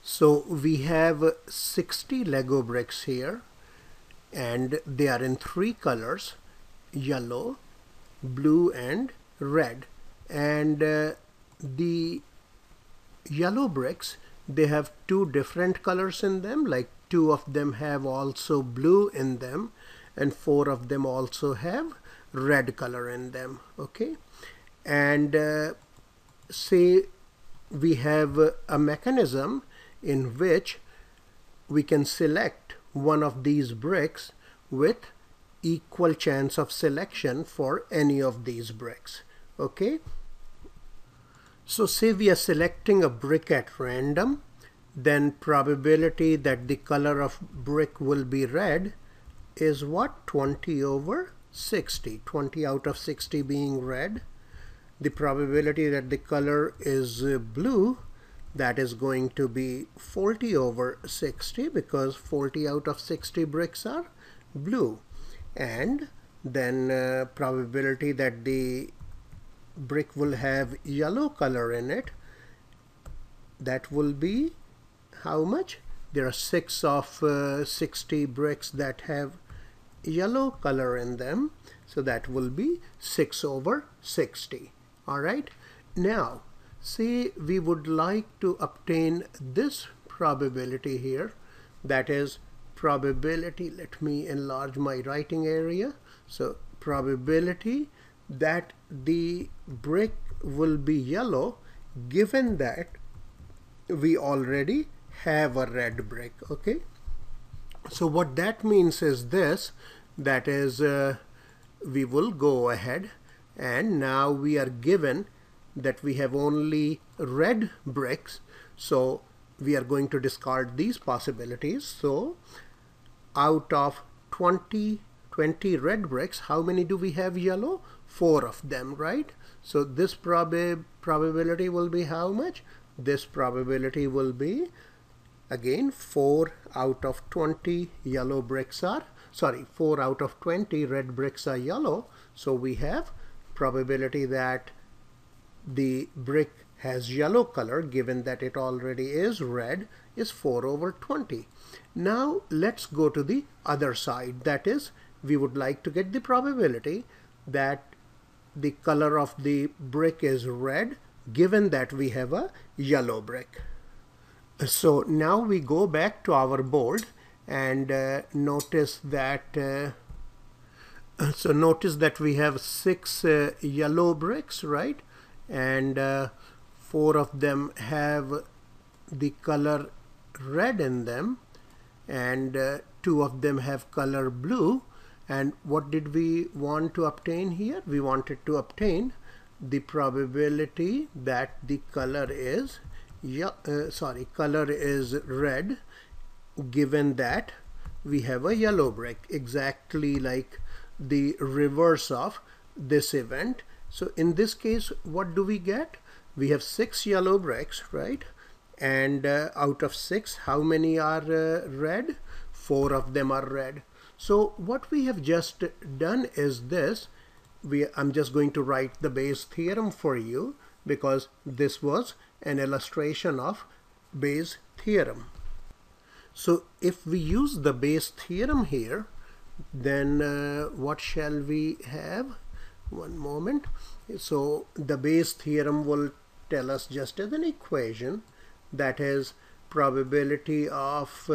So we have 60 Lego bricks here, and they are in three colors: yellow, blue and red. And the yellow bricks, they have two different colors in them, like two of them have also blue in them and four of them also have red color in them. Okay, and say we have a mechanism in which we can select one of these bricks with equal chance of selection for any of these bricks. Okay, so say we are selecting a brick at random, then probability that the color of brick will be red is what? 20 over 60. 20 out of 60 being red. The probability that the color is blue, that is going to be 40 over 60, because 40 out of 60 bricks are blue. And then probability that the brick will have yellow color in it, that will be how much? There are 6 of 60 bricks that have yellow color in them, so that will be 6 over 60. Alright, now say we would like to obtain this probability here, that is probability, let me enlarge my writing area, so probability that the brick will be yellow given that we already have a red brick. Okay, so what that means is this, that is we will go ahead and now we are given that we have only red bricks, so we are going to discard these possibilities. So out of 20 red bricks, how many do we have yellow? 4 of them, right? So this probability will be how much? This probability will be again 4 out of 20 yellow bricks are, sorry, 4 out of 20 red bricks are yellow, so we have probability that the brick has yellow color given that it already is red is 4 over 20. Now let's go to the other side, that is we would like to get the probability that the color of the brick is red given that we have a yellow brick. So now we go back to our board and notice that notice that we have 6 yellow bricks, right? And 4 of them have the color red in them, and 2 of them have color blue. And what did we want to obtain here? We wanted to obtain the probability that the color is color is red given that we have a yellow brick, exactly like the reverse of this event. So in this case, what do we get? We have 6 yellow bricks, right? And out of 6, how many are red? 4 of them are red. So what we have just done is this. I'm just going to write the Bayes theorem for you, because this was an illustration of Bayes theorem. So if we use the Bayes theorem here, then what shall we have? One moment. So the Bayes theorem will tell us just as an equation, that is probability of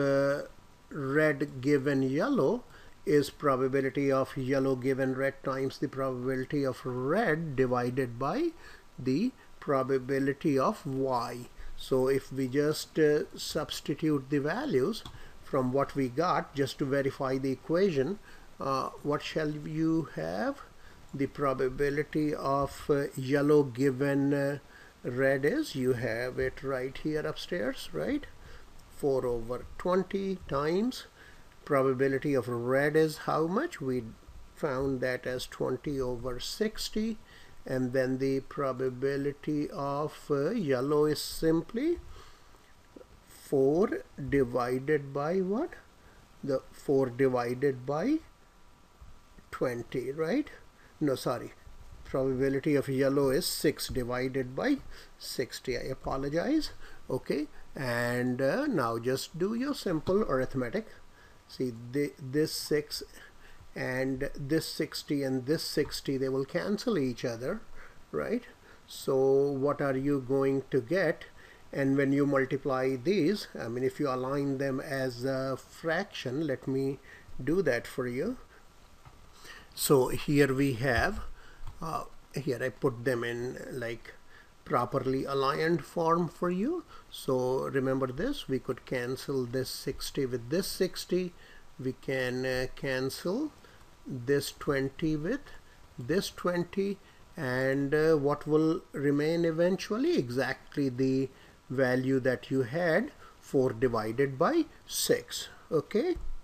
red given yellow is probability of yellow given red times the probability of red divided by the probability of y. So if we just substitute the values from what we got just to verify the equation, what shall you have? The probability of yellow given red is, you have it right here upstairs, right? 4 over 20 times probability of red is how much? We found that as 20 over 60, and then the probability of yellow is simply 4 divided by what? The 4 divided by 20, right? No, sorry, probability of yellow is 6 divided by 60. I apologize. Okay, And now just do your simple arithmetic. See, this 6 and this 60 and this 60, they will cancel each other, right? So what are you going to get? And when you multiply these, I mean, if you align them as a fraction, let me do that for you. So here we have, here I put them in like properly aligned form for you. So remember this, we could cancel this 60 with this 60. We can cancel this 20 with this 20, and what will remain eventually? Exactly the value that you had, 4 divided by 6. Okay.